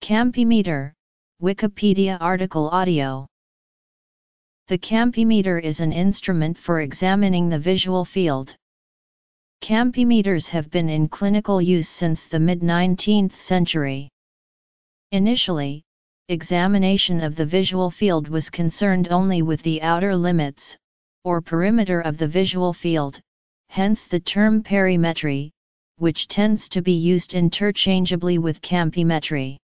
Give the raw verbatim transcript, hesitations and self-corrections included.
Campimeter, Wikipedia article audio. The Campimeter is an instrument for examining the visual field. Campimeters have been in clinical use since the mid-nineteenth century. Initially, examination of the visual field was concerned only with the outer limits, or perimeter of the visual field, hence the term perimetry, which tends to be used interchangeably with campimetry.